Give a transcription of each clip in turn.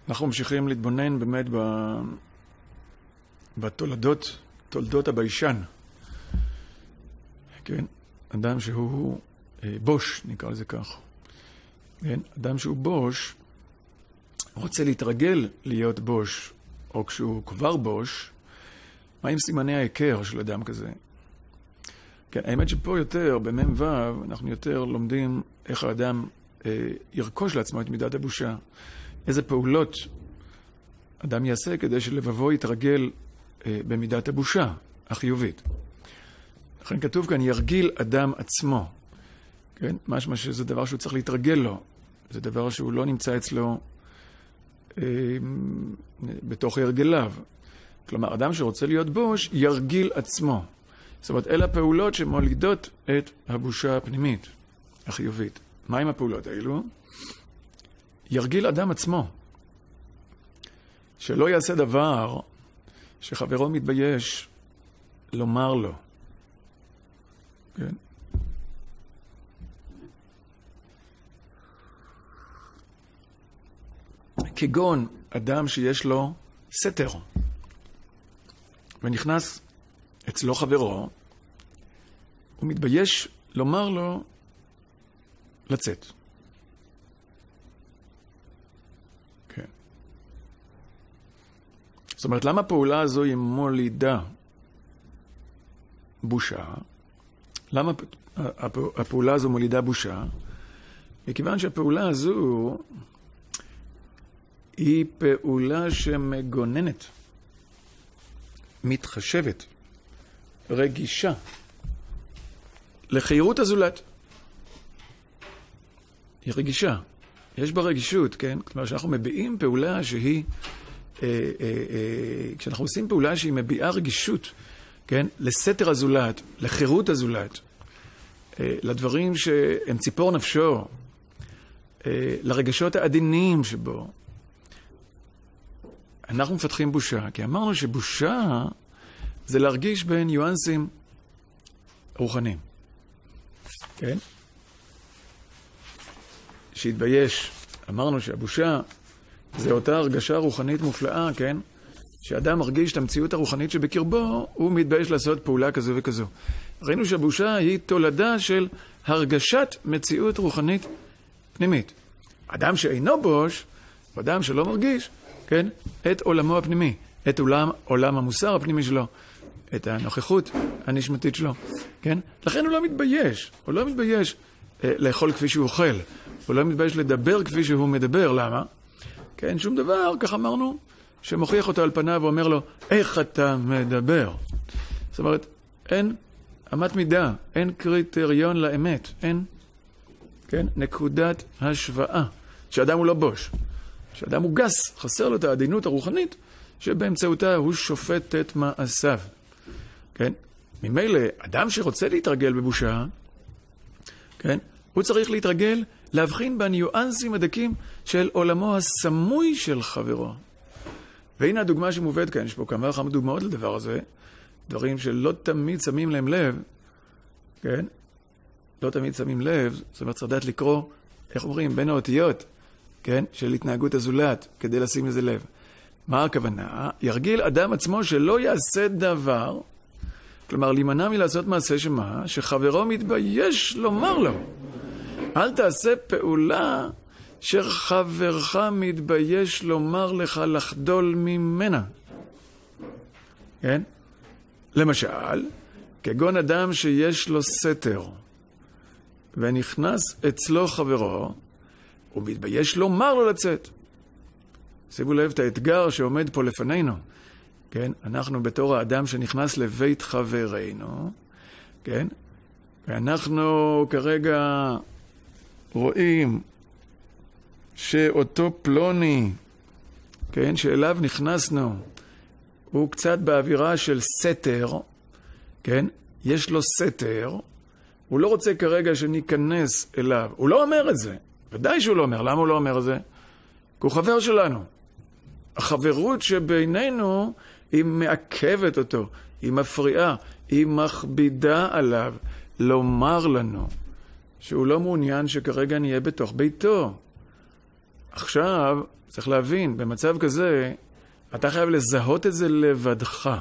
אנחנו ממשיכים להתבונן באמת בתולדות הביישן. כן? אדם שהוא בוש, נקרא לזה כך. כן? אדם שהוא בוש, רוצה להתרגל להיות בוש, או כשהוא כבר בוש, מה עם סימני ההיכר של אדם כזה? כן, האמת שפה יותר, במ"ם ו', אנחנו יותר לומדים איך האדם ירכוש לעצמו את מידת הבושה. איזה פעולות אדם יעשה כדי שלבבו יתרגל במידת הבושה החיובית. לכן כתוב כאן, ירגיל אדם עצמו. כן? משמע שזה דבר שהוא צריך להתרגל לו. זה דבר שהוא לא נמצא אצלו בתוך הרגליו. כלומר, אדם שרוצה להיות בוש, ירגיל עצמו. זאת אומרת, אלה הפעולות שמולידות את הבושה הפנימית, החיובית. מה עם הפעולות האלו? ירגיל אדם עצמו. שלא יעשה דבר שחברו מתבייש לומר לו. כן? כגון אדם שיש לו סתר, ונכנס אצלו חברו, הוא מתבייש לומר לו לצאת. כן. זאת אומרת, למה הפעולה הזו היא מולידה בושה? למה הפעולה הזו מולידה בושה? מכיוון שהפעולה הזו היא פעולה שמגוננת, מתחשבת, רגישה, לחירות הזולת. היא רגישה. יש בה רגישות, כן? כלומר, שאנחנו מביעים פעולה שהיא, כשאנחנו עושים פעולה שהיא מביעה רגישות, כן? לסתר הזולת, לחירות הזולת, לדברים שהם ציפור נפשו, לרגשות העדינים שבו, אנחנו מפתחים בושה, כי אמרנו שבושה זה להרגיש בין ניואנסים רוחניים. כן? שהתבייש. אמרנו שהבושה זה אותה הרגשה רוחנית מופלאה, כן? שאדם מרגיש את המציאות הרוחנית שבקרבו, הוא מתבייש לעשות פעולה כזו וכזו. ראינו שהבושה היא תולדה של הרגשת מציאות רוחנית פנימית. אדם שאינו בוש, אדם שלא מרגיש, כן? את עולמו הפנימי, את עולם המוסר הפנימי שלו, את הנוכחות הנשמתית שלו, כן? לכן הוא לא מתבייש, הוא לא מתבייש לאכול כפי שהוא אוכל, הוא לא מתבייש לדבר כפי שהוא מדבר, למה? כן, שום דבר, כך אמרנו, שמוכיח אותו על פניו ואומר לו, איך אתה מדבר? זאת אומרת, אין אמת מידה, אין קריטריון לאמת, אין, כן? נקודת השוואה, שאדם הוא לא בוש. שאדם הוא גס, חסר לו את העדינות הרוחנית, שבאמצעותה הוא שופט את מעשיו. כן? ממילא, אדם שרוצה להתרגל בבושה, כן? הוא צריך להתרגל, להבחין בניואנסים הדקים של עולמו הסמוי של חברו. והנה הדוגמה שמובאת כאן, יש פה כמה וכמה דוגמאות לדבר הזה, דברים שלא תמיד שמים להם לב, כן? לא תמיד שמים לב, זאת אומרת, צריך לדעת לקרוא, איך אומרים, בין האותיות, כן? של התנהגות הזולת, כדי לשים לזה לב. מה הכוונה? ירגיל אדם עצמו שלא יעשה דבר, כלומר, להימנע מלעשות מעשה שמה? שחברו מתבייש לומר לו. אל תעשה פעולה שחברך מתבייש לומר לך לחדול ממנה. כן? למשל, כגון אדם שיש לו סתר, ונכנס אצלו חברו, הוא מתבייש לומר לו לצאת. שימו לב את האתגר שעומד פה לפנינו. כן? אנחנו בתור האדם שנכנס לבית חברינו, כן? ואנחנו כרגע רואים שאותו פלוני, כן? שאליו נכנסנו, הוא קצת באווירה של סתר, כן? יש לו סתר, הוא לא רוצה כרגע שניכנס אליו. הוא לא אומר את זה. ודאי שהוא לא אומר. למה הוא לא אומר את זה? כי הוא חבר שלנו. החברות שבינינו היא מעכבת אותו, היא מפריעה, היא מכבידה עליו לומר לנו שהוא לא מעוניין שכרגע נהיה בתוך ביתו. עכשיו, צריך להבין, במצב כזה, אתה חייב לזהות את זה לבדך.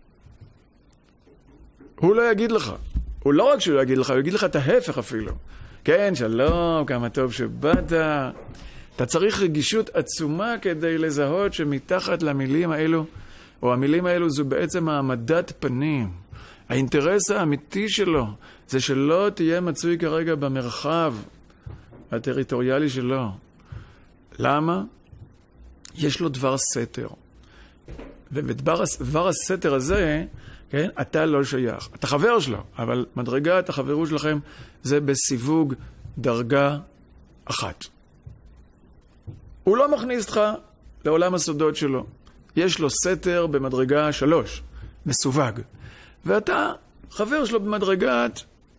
הוא לא יגיד לך. הוא לא רק שהוא יגיד לך, הוא יגיד לך את ההפך אפילו. כן, שלום, כמה טוב שבאת. אתה צריך רגישות עצומה כדי לזהות שמתחת למילים האלו, או המילים האלו זו בעצם העמדת פנים. האינטרס האמיתי שלו זה שלא תהיה מצוי כרגע במרחב הטריטוריאלי שלו. למה? יש לו דבר סתר. ובדבר הסתר הזה, כן, אתה לא שייך. אתה חבר שלו, אבל מדרגת החברות שלכם זה בסיווג דרגה אחת. הוא לא מכניס אותך לעולם הסודות שלו. יש לו סתר במדרגה 3, מסווג. ואתה חבר שלו במדרגת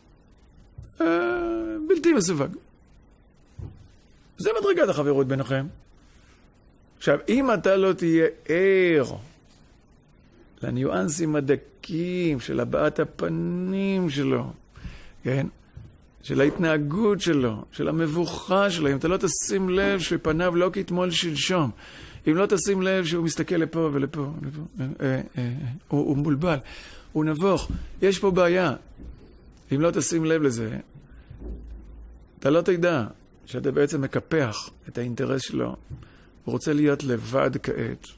בלתי מסווג. זה מדרגת החברות ביניכם. עכשיו, אם אתה לא תהיה ער לניואנסים הדקים של הבעת הפנים שלו, כן? של ההתנהגות שלו, של המבוכה שלו, אם אתה לא תשים לב שפניו לא כתמול שלשום, אם לא תשים לב שהוא מסתכל לפה ולפה, הוא מבולבל, הוא נבוך, יש פה בעיה. אם לא תשים לב לזה, אתה לא תדע שאתה בעצם מקפח את האינטרס שלו. הוא רוצה להיות לבד כעת.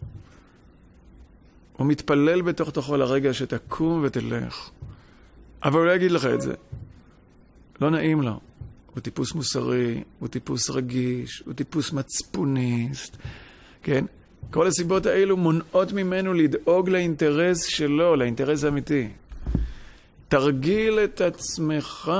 הוא מתפלל בתוך תוכו לרגע שתקום ותלך. אבל הוא לא יגיד לך את זה. לא נעים לו. הוא טיפוס מוסרי, הוא טיפוס רגיש, הוא טיפוס מצפוניסט. כן? כל הסיבות האלו מונעות ממנו לדאוג לאינטרס שלו, לאינטרס האמיתי. תרגיל את עצמך,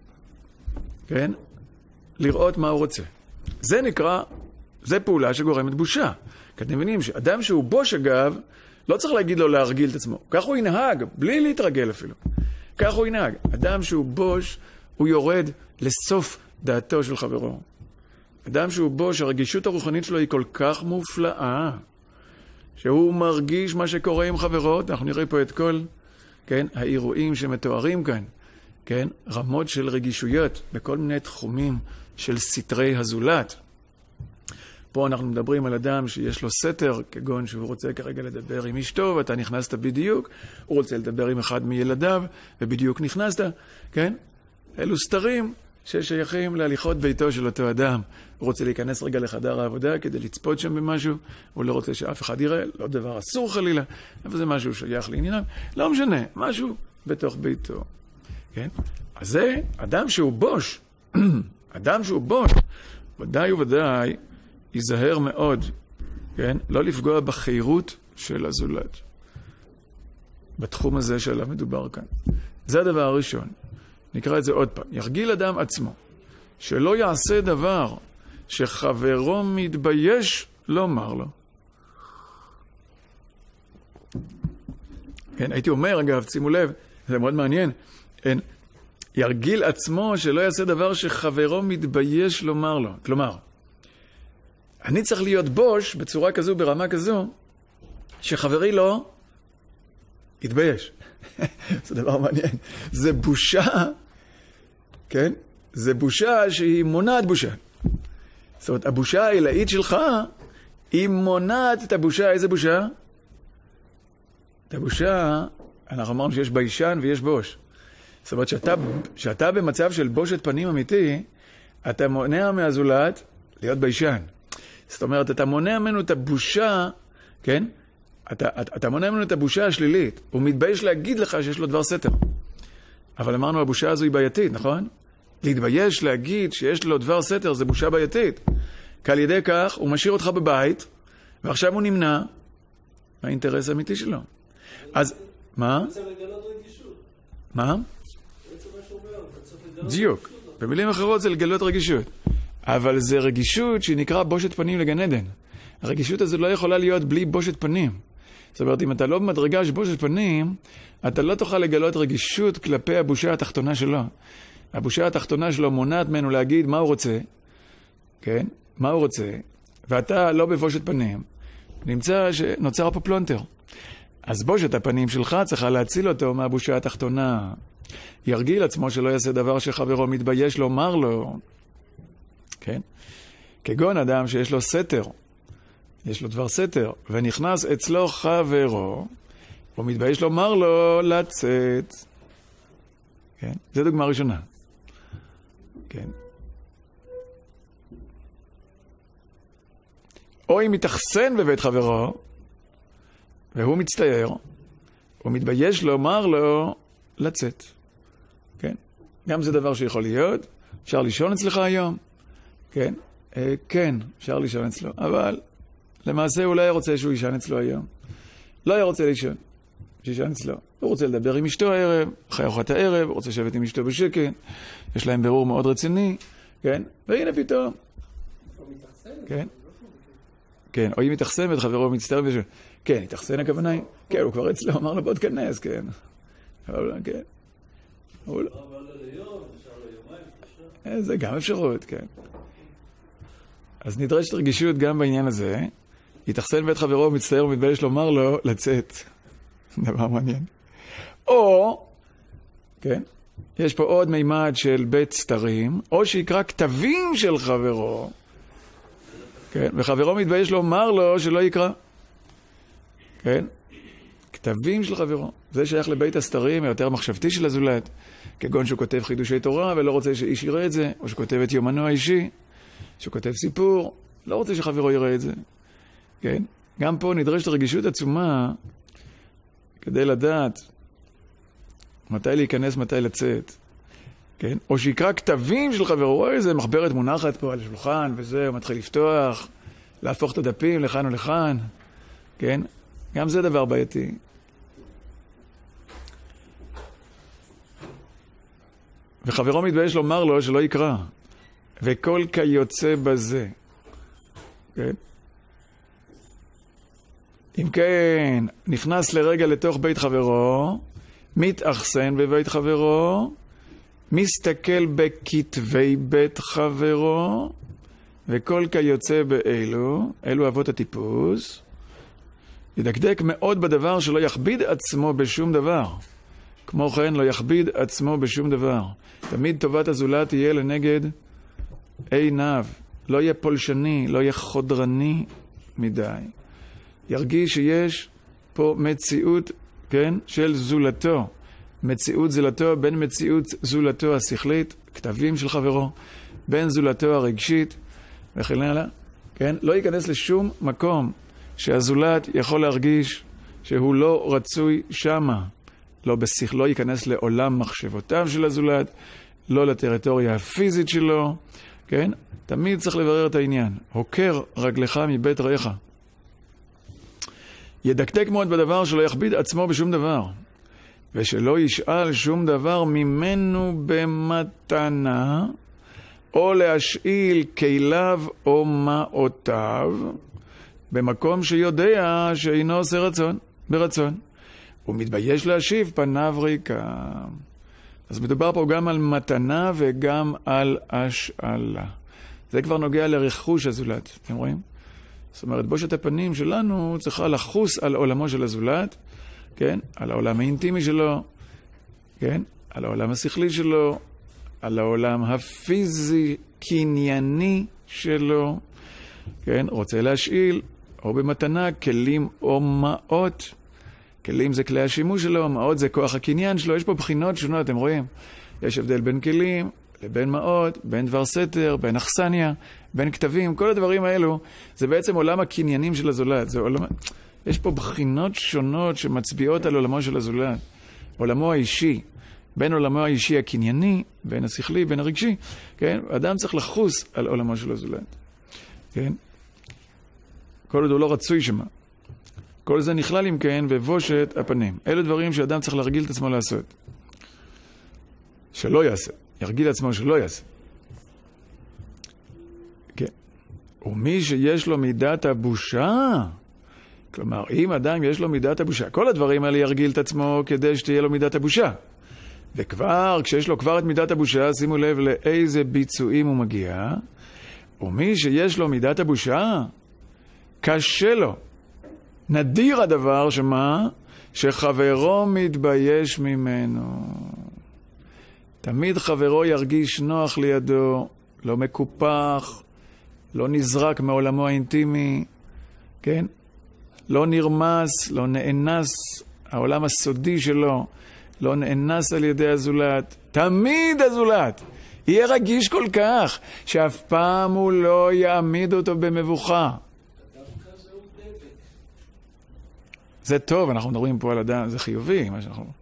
כן? לראות מה הוא רוצה. זה נקרא, זה פעולה שגורמת בושה. כי אתם מבינים שאדם שהוא בוש אגב, לא צריך להגיד לו להרגיל את עצמו. כך הוא ינהג, בלי להתרגל אפילו. כך הוא ינהג. אדם שהוא בוש, הוא יורד לסוף דעתו של חברו. אדם שהוא בוש, הרגישות הרוחנית שלו היא כל כך מופלאה, שהוא מרגיש מה שקורה עם חברות. אנחנו נראה פה את כל, כן, האירועים שמתוארים כאן, כן, רמות של רגישויות בכל מיני תחומים של סתרי הזולת. פה אנחנו מדברים על אדם שיש לו סתר, כגון שהוא רוצה כרגע לדבר עם אשתו, ואתה נכנסת בדיוק, הוא רוצה לדבר עם אחד מילדיו, ובדיוק נכנסת, כן? אלו סתרים ששייכים להליכות ביתו של אותו אדם. הוא רוצה להיכנס רגע לחדר העבודה כדי לצפות שם במשהו, הוא לא רוצה שאף אחד יראה, לא דבר אסור חלילה, אבל זה משהו שייך לעניינם, לא משנה, משהו בתוך ביתו. כן? אז זה אדם שהוא בוש, אדם שהוא בוש, ודאי וודאי, ייזהר מאוד, כן? לא לפגוע בחירות של הזולת. בתחום הזה שעליו מדובר כאן. זה הדבר הראשון. נקרא את זה עוד פעם. ירגיל אדם עצמו, שלא יעשה דבר שחברו מתבייש לומר לו. כן, הייתי אומר, אגב, שימו לב, זה מאוד מעניין, ירגיל עצמו שלא יעשה דבר שחברו מתבייש לומר לו. כלומר, אני צריך להיות בוש בצורה כזו, ברמה כזו, שחברי לא יתבייש. זה דבר מעניין. זה בושה, כן? זה בושה שהיא מונעת בושה. זאת אומרת, הבושה העילאית שלך, היא מונעת את הבושה. איזה בושה? את הבושה, אנחנו אמרנו שיש ביישן ויש בוש. זאת אומרת, שאתה במצב של בושת פנים אמיתי, אתה מונע מהזולת להיות ביישן. זאת אומרת, אתה מונע ממנו את הבושה, כן? אתה מונע ממנו את הבושה השלילית. הוא מתבייש להגיד לך שיש לו דבר סתר. אבל אמרנו, הבושה הזו היא בעייתית, נכון? להתבייש להגיד שיש לו דבר סתר, זה בושה בעייתית. כי על ידי כך, הוא משאיר אותך בבית, ועכשיו הוא נמנע מהאינטרס האמיתי שלו. אז, מה? בעצם לגלות רגישות. מה? בעצם מה שאומר, אתה צריך לגלות דיוק. רגישות. במילים אחרות זה לגלות רגישות. אבל זה רגישות שהיא נקרא בושת פנים לגן עדן. הרגישות הזו לא יכולה להיות בלי בושת פנים. זאת אומרת, אם אתה לא במדרגה של בושת פנים, אתה לא תוכל לגלות רגישות כלפי הבושה התחתונה שלו. הבושה התחתונה שלו מונעת ממנו להגיד מה הוא רוצה, כן? מה הוא רוצה, ואתה לא בבושת פנים. נמצא שנוצר פה פלונטר. אז בושת הפנים שלך צריכה להציל אותו מהבושה התחתונה. ירגיל עצמו שלא יעשה דבר שחברו מתבייש לומר לו. כן? כגון אדם שיש לו סתר, יש לו דבר סתר, ונכנס אצלו חברו, הוא מתבייש לומר לו לצאת. כן? זו דוגמה ראשונה. כן. או אם מתאכסן בבית חברו, והוא מצטער, הוא מתבייש לומר לו לצאת. כן? גם זה דבר שיכול להיות. אפשר לישון אצלך היום? כן? כן, אפשר לישון אצלו. אבל למעשה הוא לא היה רוצה שהוא יישן אצלו היום. לא היה רוצה לישון. שישן אצלו. הוא רוצה לדבר עם אשתו הערב, אחרי ארוחת הערב, הוא רוצה לשבת עם אשתו בשקט, יש להם בירור מאוד רציני, כן? והנה פתאום. כן? כן, או אם מתאכסן ואת חברו מצטער ושואל. כן, התאכסן הכוונה היא. כן, הוא כבר אצלו, אמר לו בוא תכנס, כן. אבל כן. אבל ליום, אפשר ליומיים, זה גם אפשרות, כן. אז נדרשת רגישות גם בעניין הזה. התאכסן בית חברו ומצטער ומתבייש לומר לו לצאת. דבר מעניין. או, כן, יש פה עוד מימד של בית סתרים, או שיקרא כתבים של חברו, כן, וחברו מתבייש לומר לו שלא יקרא. כן, כתבים של חברו. זה שייך לבית הסתרים, היותר מחשבתי של הזולת, כגון שהוא כותב חידושי תורה ולא רוצה שאיש יראה את זה, או שכותב את יומנו האישי, שהוא כותב סיפור, לא רוצה שחברו יראה את זה. כן, גם פה נדרשת רגישות עצומה, כדי לדעת מתי להיכנס, מתי לצאת. כן? או שיקרא כתבים של חברו, רואה איזה מחברת מונחת פה על השולחן, וזה, הוא מתחיל לפתוח, להפוך את הדפים לכאן ולכאן. כן? גם זה דבר בעייתי. וחברו מתבייש לומר לו שלא יקרא. וכל כיוצא בזה. כן? אם כן, נכנס לרגע לתוך בית חברו, מתאכסן בבית חברו, מסתכל בכתבי בית חברו, וכל כיוצא באלו, אלו אבות הטיפוס, ידקדק מאוד בדבר שלא יכביד עצמו בשום דבר. כמו כן, לא יכביד עצמו בשום דבר. תמיד טובת הזולת תהיה לנגד עיניו. לא יהיה פולשני, לא יהיה חודרני מדי. ירגיש שיש פה מציאות, כן, של זולתו. מציאות זולתו, בין מציאות זולתו השכלית, כתבים של חברו, בין זולתו הרגשית, וכן הלאה. כן? לא ייכנס לשום מקום שהזולת יכול להרגיש שהוא לא רצוי שמה. לא ייכנס לעולם מחשבותיו של הזולת, לא לטריטוריה הפיזית שלו. כן? תמיד צריך לברר את העניין. הוקר רגלך מבית רעך. ידקדק מאוד בדבר שלא יכביד עצמו בשום דבר, ושלא ישאל שום דבר ממנו במתנה, או להשאיל כליו או מעותיו, במקום שיודע שאינו עושה רצון, ברצון. הוא מתבייש להשיב פניו ריקם. אז מדובר פה גם על מתנה וגם על השאלה. זה כבר נוגע לרכוש הזולת, אתם רואים? זאת אומרת, בושת הפנים שלנו צריכה לחוס על עולמו של הזולת, כן? על העולם האינטימי שלו, כן? על העולם השכלי שלו, על העולם הפיזי, קנייני שלו, כן? רוצה להשאיל, או במתנה, כלים או מעות. כלים זה כלי השימוש שלו, מעות זה כוח הקניין שלו. יש פה בחינות שונות, אתם רואים? יש הבדל בין כלים לבין מעות, בין דבר סתר, בין אכסניה, בין כתבים. כל הדברים האלו, זה בעצם עולם הקניינים של הזולת. זה עולם... יש פה בחינות שונות שמצביעות על עולמו של הזולת. עולמו האישי, בין עולמו האישי הקנייני, בין השכלי, בין הרגשי, כן? אדם צריך לחוס על עולמו של הזולת. כן? כל עוד הוא לא רצוי שמה. כל זה נכלל אם כן בבושת הפנים. אלה דברים שאדם צריך להרגיל את עצמו לעשות. שלא יעשה. ירגיל עצמו שלא יעשה. כן. ומי שיש לו מידת הבושה, כלומר, אם אדם יש לו מידת הבושה, כל הדברים האלה ירגיל את עצמו כדי שתהיה לו מידת הבושה. וכבר, כשיש לו כבר את מידת הבושה, שימו לב לאיזה ביצועים הוא מגיע. ומי שיש לו מידת הבושה, קשה לו. נדיר הדבר שמה? שחברו מתבייש ממנו. תמיד חברו ירגיש נוח לידו, לא מקופח, לא נזרק מעולמו האינטימי, כן? לא נרמס, לא נאנס, העולם הסודי שלו לא נאנס על ידי הזולת, תמיד הזולת. יהיה רגיש כל כך, שאף פעם הוא לא יעמיד אותו במבוכה. זה טוב, אנחנו מדברים פה על אדם, זה חיובי, מה שאנחנו...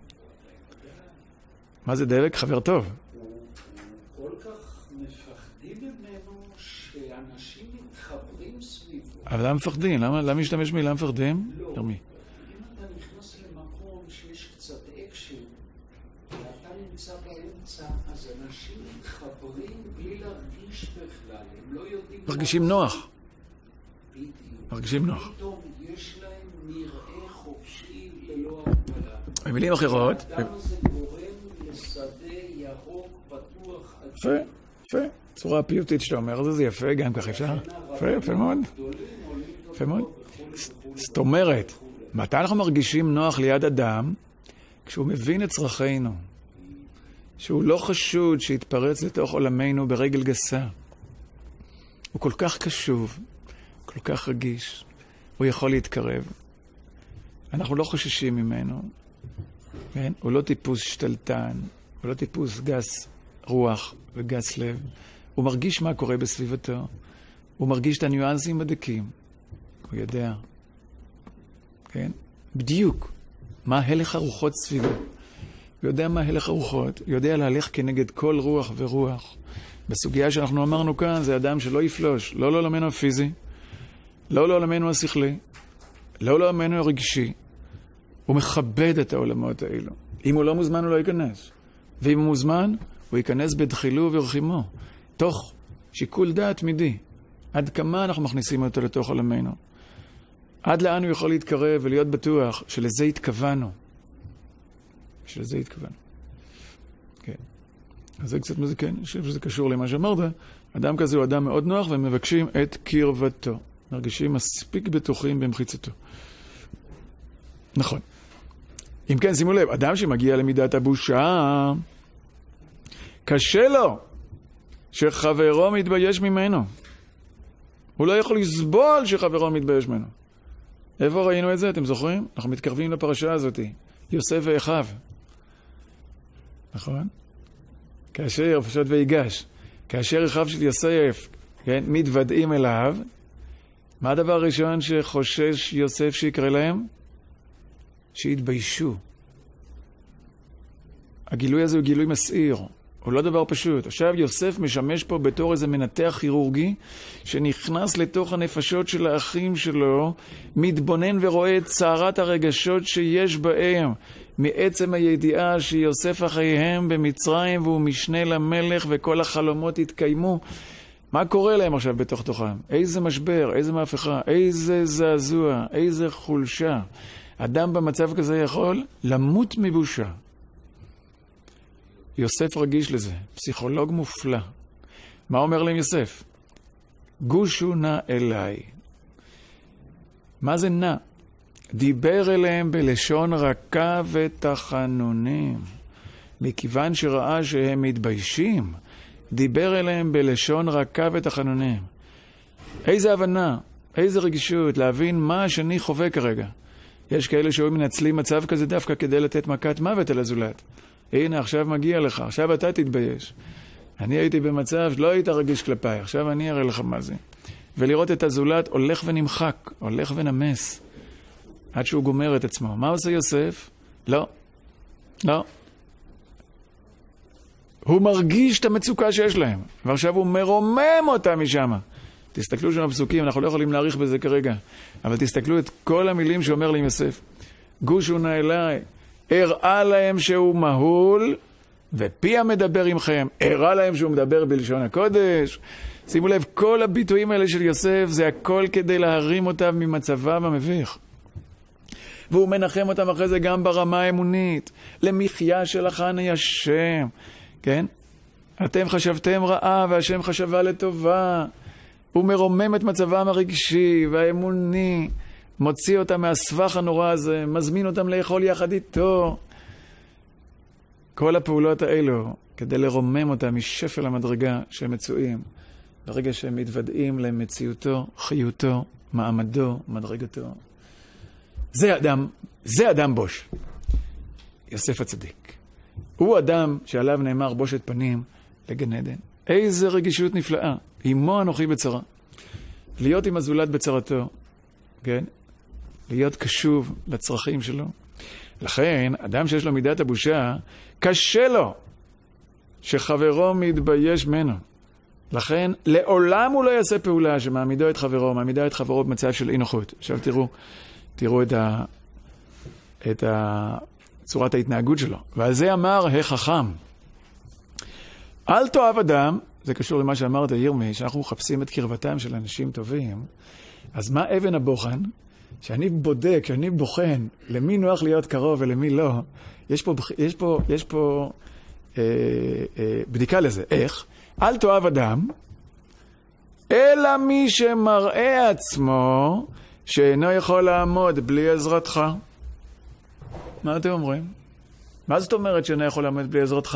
מה זה דבק? חבר טוב. כל כך מפחדים ממנו שאנשים מתחברים סביבו. אבל למה מפחדים? למה משתמש מילה מפחדים? לא. תרמי. אם אתה נכנס למקום שיש קצת אקשן, ואתה נמצא באמצע, אז אנשים מתחברים בלי להרגיש בכלל. הם לא יודעים... מרגישים נוח. בדיוק. מרגישים נוח. פתאום יש להם נראה חופשי ללא הגבלה. במילים אחרות... האדם הזה גורם לשדה ירוק פתוח. יפה, יפה. צורה הפיוטית שאתה אומר, זה יפה, גם כך אפשר. יפה, יפה מאוד. יפה מאוד. זאת אומרת, מתי אנחנו מרגישים נוח ליד אדם? כשהוא מבין את צרכינו. שהוא לא חשוד שיתפרץ לתוך עולמנו ברגל גסה. הוא כל כך קשוב, כל כך רגיש. הוא יכול להתקרב. אנחנו לא חוששים ממנו. כן? הוא לא טיפוס שתלטן, הוא לא טיפוס גס רוח וגס לב. הוא מרגיש מה קורה בסביבתו. הוא מרגיש את הניואנסים הדקים. הוא יודע. כן? בדיוק. מה הלך הרוחות סביבו. הוא יודע מה הלך הרוחות. הוא יודע להלך כנגד כל רוח ורוח. בסוגיה שאנחנו אמרנו כאן, זה אדם שלא יפלוש. לא לעולמנו הפיזי, לא לעולמנו השכלי, לא לעולמנו הרגשי. הוא מכבד את העולמות האלו. אם הוא לא מוזמן, הוא לא ייכנס. ואם הוא מוזמן, הוא ייכנס בדחילו ורחימו. תוך שיקול דעת תמידי. עד כמה אנחנו מכניסים אותו לתוך עולמנו. עד לאן הוא יכול להתקרב ולהיות בטוח שלזה התכוונו. שלזה התכוונו. כן. אז זה קצת מזה, כן, אני חושב שזה קשור למה שאמרת. אדם כזה הוא אדם מאוד נוח ומבקשים את קרבתו. מרגישים מספיק בטוחים במחיצתו. נכון. אם כן, שימו לב, אדם שמגיע למידת הבושה, קשה לו שחברו מתבייש ממנו. הוא לא יכול לסבול שחברו מתבייש ממנו. איפה ראינו את זה? אתם זוכרים? אנחנו מתקרבים לפרשה הזאת. יוסף ואחיו. נכון? כאשר, פשוט ויגש, כאשר אחיו של יוסף, כן, מתוודעים אליו, מה הדבר הראשון שחושש יוסף שיקרה להם? שהתביישו. הגילוי הזה הוא גילוי מסעיר. הוא לא דבר פשוט. עכשיו יוסף משמש פה בתור איזה מנתח כירורגי, שנכנס לתוך הנפשות של האחים שלו, מתבונן ורואה את צערת הרגשות שיש בהם, מעצם הידיעה שיוסף אחריהם במצרים, והוא משנה למלך וכל החלומות התקיימו. מה קורה להם עכשיו בתוך תוכם? איזה משבר, איזה מהפכה, איזה זעזוע, איזה חולשה. אדם במצב כזה יכול למות מבושה. יוסף רגיש לזה, פסיכולוג מופלא. מה אומר להם יוסף? גושו נא אליי. מה זה נא? דיבר אליהם בלשון רכה ותחנונים. מכיוון שראה שהם מתביישים, דיבר אליהם בלשון רכה ותחנונים. איזה הבנה, איזה רגישות, להבין מה השני חווה כרגע. יש כאלה שהיו מנצלים מצב כזה דווקא כדי לתת מכת מוות על הזולת. הנה, עכשיו מגיע לך, עכשיו אתה תתבייש. אני הייתי במצב, לא היית רגיש כלפיי, עכשיו אני אראה לך מה זה. ולראות את הזולת הולך ונמחק, הולך ונמס, עד שהוא גומר את עצמו. מה עושה יוסף? לא. לא. הוא מרגיש את המצוקה שיש להם, ועכשיו הוא מרומם אותה משם. תסתכלו שם בפסוקים, אנחנו לא יכולים להאריך בזה כרגע, אבל תסתכלו את כל המילים שאומר להם יוסף. גושו נא אליי, הראה להם שהוא מהול, ופי המדבר עמכם, הראה להם שהוא מדבר בלשון הקודש. שימו לב, כל הביטויים האלה של יוסף, זה הכל כדי להרים אותם ממצבם המביך. והוא מנחם אותם אחרי זה גם ברמה האמונית, למחיה שלחני השם, כן? אתם חשבתם רעה והשם חשבה לטובה. הוא מרומם את מצבם הרגשי והאמוני, מוציא אותם מהסבך הנורא הזה, מזמין אותם לאכול יחד איתו. כל הפעולות האלו, כדי לרומם אותם משפל המדרגה שהם מצויים, ברגע שהם מתוודעים למציאותו, חיותו, מעמדו, מדרגתו. זה אדם בוש. יוסף הצדיק. הוא אדם שעליו נאמר בושת פנים לגן עדן. איזה רגישות נפלאה. עמו אנוכי בצרה. להיות עם הזולת בצרתו. כן? להיות קשוב לצרכים שלו. לכן, אדם שיש לו מידת הבושה, קשה לו שחברו מתבייש ממנו. לכן, לעולם הוא לא יעשה פעולה שמעמידו את חברו, מעמידה את חברו במצב של אי נוחות. עכשיו תראו את צורת ההתנהגות שלו. ועל זה אמר החכם. אל תאהב אדם, זה קשור למה שאמרת ירמי, שאנחנו מחפשים את קרבתם של אנשים טובים, אז מה אבן הבוחן? שאני בודק, שאני בוחן למי נוח להיות קרוב ולמי לא, יש פה בדיקה לזה. איך? אל תאהב אדם, אלא מי שמראה עצמו שאינו יכול לעמוד בלי עזרתך. מה אתם אומרים? מה זאת אומרת שאינו יכול לעמוד בלי עזרתך?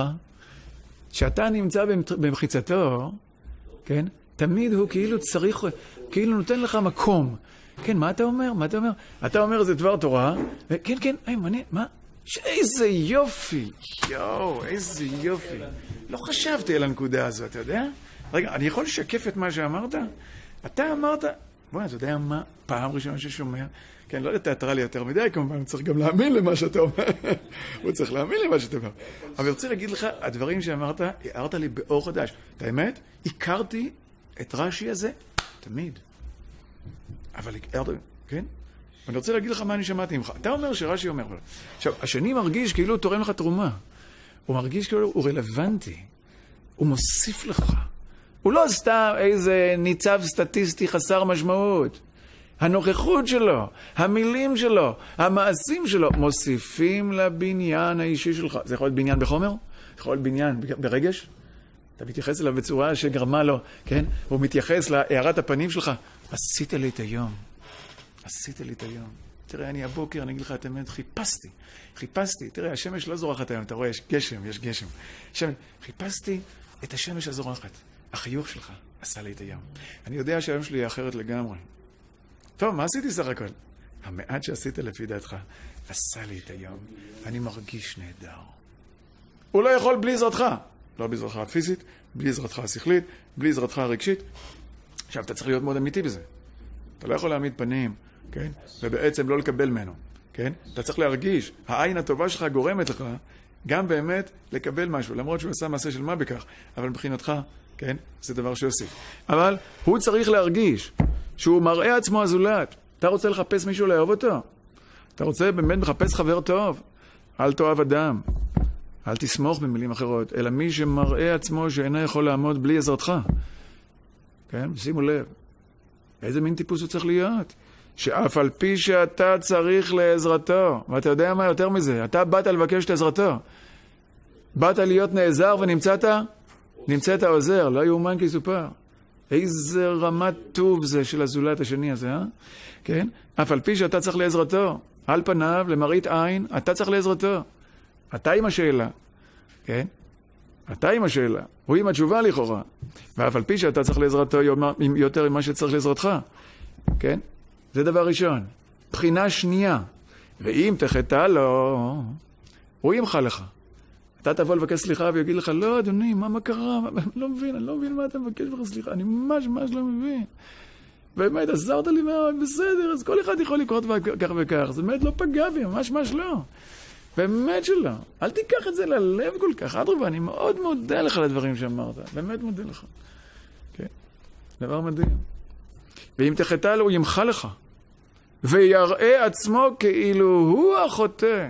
שאתה נמצא במחיצתו, כן? תמיד הוא כאילו צריך, כאילו נותן לך מקום. כן, מה אתה אומר? מה אתה אומר? אתה אומר זה דבר תורה, כן, כן, מה? איזה יופי, איזה יופי. לא חשבתי על הנקודה הזו, אתה יודע? רגע, אני יכול לשקף את מה שאמרת? אתה אמרת, בואי, אתה יודע מה? פעם ראשונה ששומע, כן, לא לתיאטרלי יותר מדי, כמובן, צריך גם להאמין למה שאתה אומר. הוא צריך להאמין למה שאתה אומר. אבל אני רוצה להגיד לך, הדברים שאמרת, הערת לי באור חדש. את האמת, הכרתי את רש"י הזה תמיד. אבל כן? אני רוצה להגיד לך מה אני שמעתי ממך. אתה אומר שרש"י אומר. עכשיו, השני מרגיש כאילו הוא תורם לך תרומה. הוא מרגיש כאילו הוא רלוונטי. הוא מוסיף לך. הוא לא סתם איזה ניצב סטטיסטי חסר משמעות. הנוכחות שלו, המילים שלו, המעשים שלו, מוסיפים לבניין האישי שלך. זה יכול להיות בניין בחומר? זה יכול להיות בניין ברגש? אתה מתייחס אליו בצורה שגרמה לו, כן? הוא מתייחס להערת הפנים שלך. עשית לי את היום. עשית לי את היום. תראה, אני הבוקר, אני אגיד לך את האמת, חיפשתי. תראה, השמש לא זורחת היום, אתה רואה, יש גשם. חיפשתי את השמש הזורחת. החיוך שלך עשה לי את היום. אני יודע שהיום שלי היא אחרת לגמרי. טוב, מה עשיתי סך הכל? המעט שעשית לפי דעתך, עשה לי את היום. אני מרגיש נהדר. הוא לא יכול בלי עזרתך. לא בעזרתך הפיזית, בלי עזרתך השכלית, בלי עזרתך הרגשית. עכשיו, אתה צריך להיות מאוד אמיתי בזה. אתה לא יכול להעמיד פנים, כן? ובעצם לא לקבל ממנו, כן? אתה צריך להרגיש, העין הטובה שלך גורמת לך גם באמת לקבל משהו, למרות שהוא עשה מעשה של מה בכך, אבל מבחינתך, כן? זה דבר שיוסיף. אבל הוא צריך להרגיש שהוא מראה עצמו הזולת. אתה רוצה לחפש מישהו לאהוב אותו? אתה רוצה באמת לחפש חבר טוב? אל תאהב אדם. אל תסמוך במילים אחרות, אלא מי שמראה עצמו שאינו יכול לעמוד בלי עזרתך. כן? שימו לב. איזה מין טיפוס הוא צריך להיות? שאף על פי שאתה צריך לעזרתו, ואתה יודע מה יותר מזה, אתה באת לבקש את עזרתו. באת להיות נעזר ונמצאת עוזר, לא יאומן כי סופר. איזה רמת טוב זה של הזולת השני הזה, כן? אף על פי שאתה צריך לעזרתו, על פניו, למראית עין, אתה צריך לעזרתו. אתה עם השאלה, כן? אתה עם השאלה, הוא עם התשובה לכאורה. ואף על פי שאתה צריך לעזרתו יותר ממה שצריך לעזרתך, כן? זה דבר ראשון. בחינה שנייה. ואם תחטא לו, הוא ימחה לך. אתה תבוא לבקש סליחה ויגיד לך, לא אדוני, מה קרה? אני לא מבין מה אתה מבקש לך סליחה. אני ממש לא מבין. באמת, עזרת לי מאוד, בסדר, אז כל אחד יכול לקרות כך וכך. זה באמת לא פגע בי, ממש לא. באמת שלא. אל תיקח את זה ללב כל כך. אדרבה, אני מאוד מודה לך לדברים שאמרת. באמת מודה לך. כן? דבר מדהים. ואם תחטא לו, הוא ימחה לך. ויראה עצמו כאילו הוא החוטא.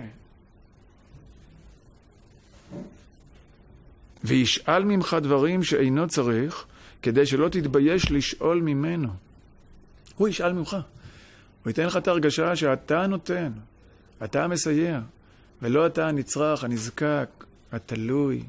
וישאל ממך דברים שאינו צריך, כדי שלא תתבייש לשאול ממנו. הוא ישאל ממך. הוא ייתן לך את הרגשה שאתה נותן. אתה מסייע. ולא אתה הנצרך, הנזקק, התלוי.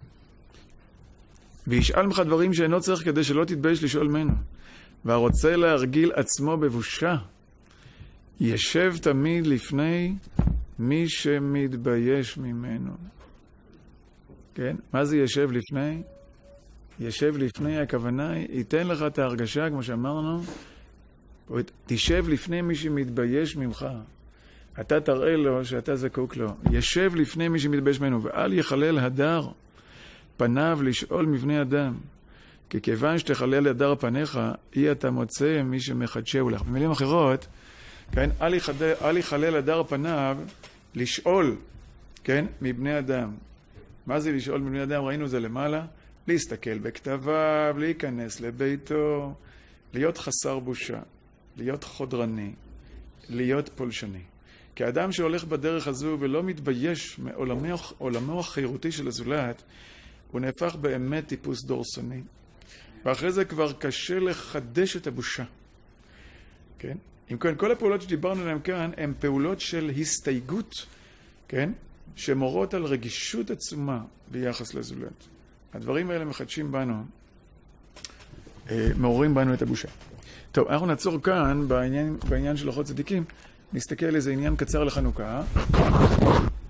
וישאל ממך דברים שאינו צריך כדי שלא תתבייש לשאול ממנו. והרוצה להרגיל עצמו בבושה, ישב תמיד לפני מי שמתבייש ממנו. כן? מה זה ישב לפני? ישב לפני, הכוונה, ייתן לך את ההרגשה, כמו שאמרנו, תשב לפני מי שמתבייש ממך. אתה תראה לו שאתה זקוק לו. ישב לפני מי שמתבייש ממנו, ואל יחלל הדר פניו לשאול מבני אדם. כי כיוון שתחלל הדר פניך, אי אתה מוצא מי שמחדשהו לך. במילים אחרות, כן, אל יחלל הדר פניו לשאול, כן, מבני אדם. מה זה לשאול מבני אדם? ראינו זה למעלה. להסתכל בכתביו, להיכנס לביתו, להיות חסר בושה, להיות חודרני, להיות פולשני. כי האדם שהולך בדרך הזו ולא מתבייש מעולמו החירותי של הזולת, הוא נהפך באמת טיפוס דורסני. ואחרי זה כבר קשה לחדש את הבושה. כן? אם כן, כל הפעולות שדיברנו עליהן כאן, הן פעולות של הסתייגות, כן? שמורות על רגישות עצומה ביחס לזולת. הדברים האלה מחדשים בנו, מעוררים בנו את הבושה. טוב, אנחנו נעצור כאן בעניין של אורחות צדיקים. נסתכל איזה עניין קצר לחנוכה.